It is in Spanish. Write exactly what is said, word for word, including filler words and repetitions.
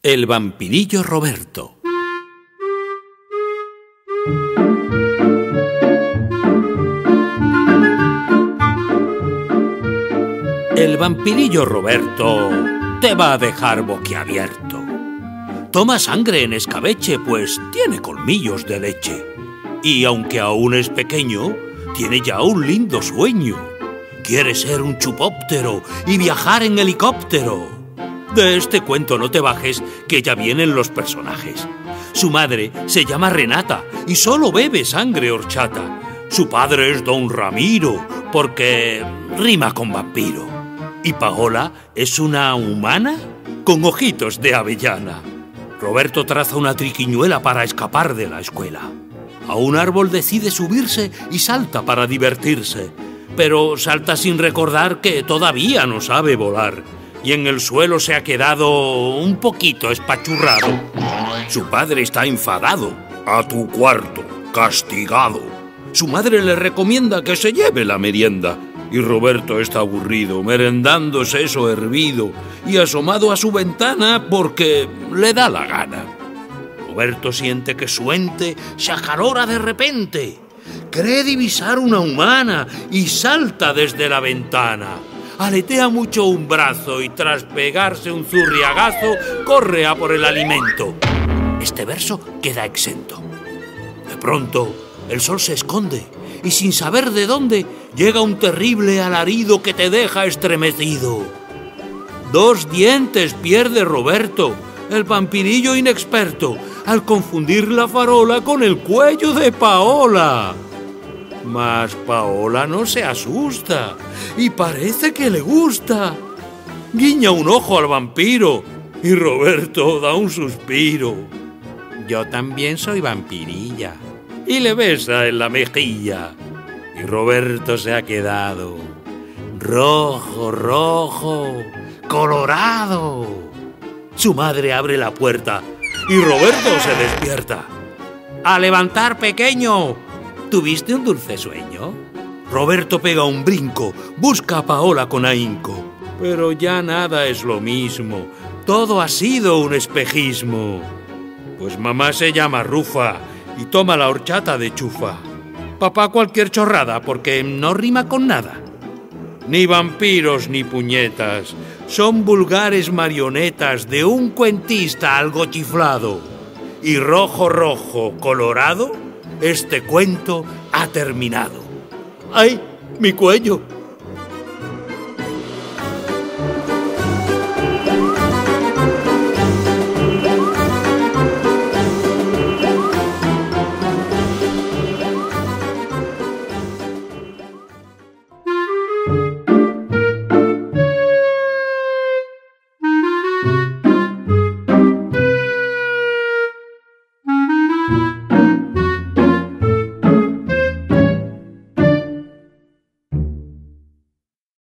El vampirillo Roberto. El vampirillo Roberto te va a dejar boquiabierto. Toma sangre en escabeche, pues tiene colmillos de leche. Y aunque aún es pequeño, tiene ya un lindo sueño. Quiere ser un chupóptero y viajar en helicóptero. De este cuento no te bajes, que ya vienen los personajes. Su madre se llama Renata y solo bebe sangre horchata. Su padre es Don Ramiro, porque rima con vampiro. Y Paola es una humana con ojitos de avellana. Roberto traza una triquiñuela para escapar de la escuela. A un árbol decide subirse y salta para divertirse. Pero salta sin recordar que todavía no sabe volar. Y en el suelo se ha quedado un poquito espachurrado. Su padre está enfadado. A tu cuarto, castigado. Su madre le recomienda que se lleve la merienda. Y Roberto está aburrido, merendándose eso hervido y asomado a su ventana porque le da la gana. Roberto siente que su ente se acalora de repente. Cree divisar una humana y salta desde la ventana. Aletea mucho un brazo y tras pegarse un zurriagazo corre a por el alimento. Este verso queda exento. De pronto el sol se esconde y sin saber de dónde llega un terrible alarido que te deja estremecido. Dos dientes pierde Roberto, el vampirillo inexperto, al confundir la farola con el cuello de Paola. Mas Paola no se asusta y parece que le gusta. Guiña un ojo al vampiro y Roberto da un suspiro. Yo también soy vampirilla. Y le besa en la mejilla. Y Roberto se ha quedado rojo, rojo, colorado. Su madre abre la puerta y Roberto se despierta. ¡A levantar, pequeño! ¿Tuviste un dulce sueño? Roberto pega un brinco, busca a Paola con ahínco. Pero ya nada es lo mismo. Todo ha sido un espejismo. Pues mamá se llama Rufa y toma la horchata de chufa. Papá cualquier chorrada, porque no rima con nada. Ni vampiros ni puñetas, son vulgares marionetas de un cuentista algo chiflado. Y rojo, rojo, colorado, este cuento ha terminado. ¡Ay, mi cuello!